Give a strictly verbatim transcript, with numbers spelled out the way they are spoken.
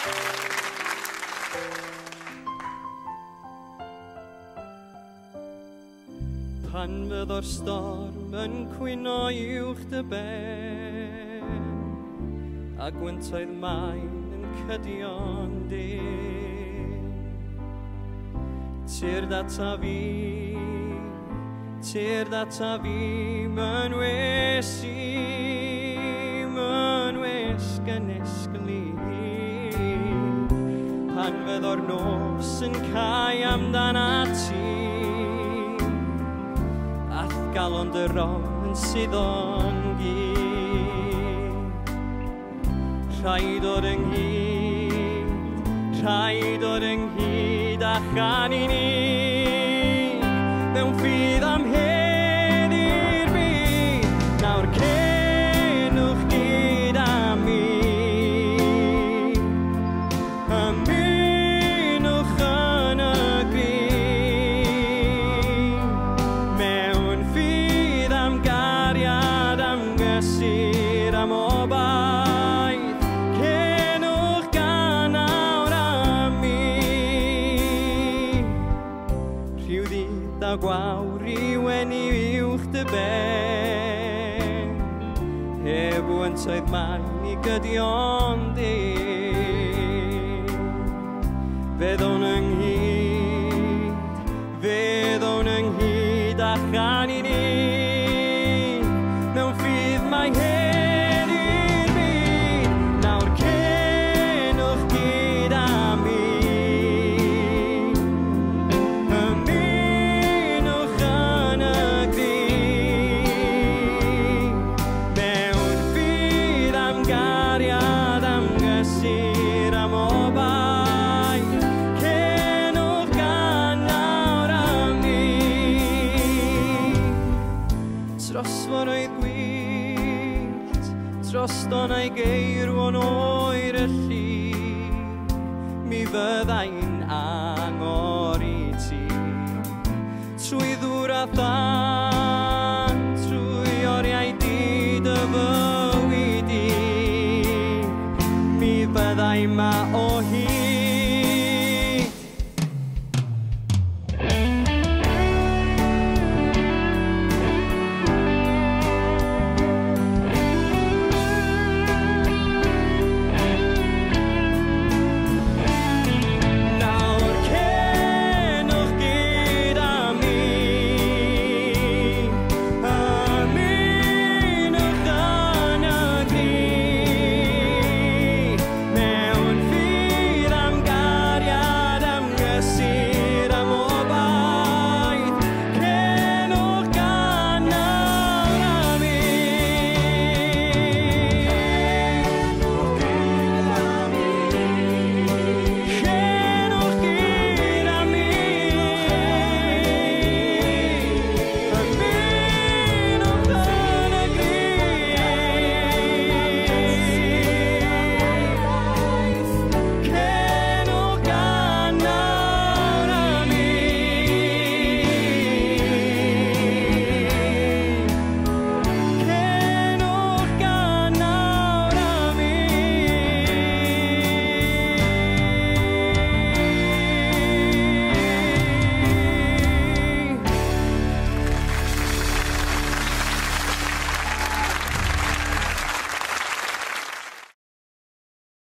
Pan fydd o'r storm yn cwyno uwch dy ben, a gwyntoedd maen yn cydio'n dyn. Tir data fi, tir data fi, ma'n wesi, ma'n wes gynysglu. Pan fydd o'r nos yn cau amdan ati, galon dy ron yn syddon gyd. Rhaid o'r ynghyd, rhaid o'r ynghyd a chan i ni, mewn ffydd am hyn i'r byd. Nawr cenwch gyd am mi, ymunwch yn y gryd, mewn ffydd am gariad, am gysur, am obaith, cenwch gan awr am mi. Rhyw ddydd a gwawr i wenu uwch dy ben, heb wyntoedd maen i gydio'n dyn. Fydd o'n ynghyd, fydd o'n ynghyd a chan i ni, mewn ffydd mae hen i'r byd. Nawr cenwch gyd am mi, ymunwch yn y gryd, mewn ffydd am gariad, am gysur, am obaith, cenwch gan nawr am ni. Dros foroedd gwyllt, dros donau geirwon oer y llyn, mi fyddai'n angor i ti. Trwy ddŵr a than, trwy oriau di dy fywyd i, mi fyddai ma o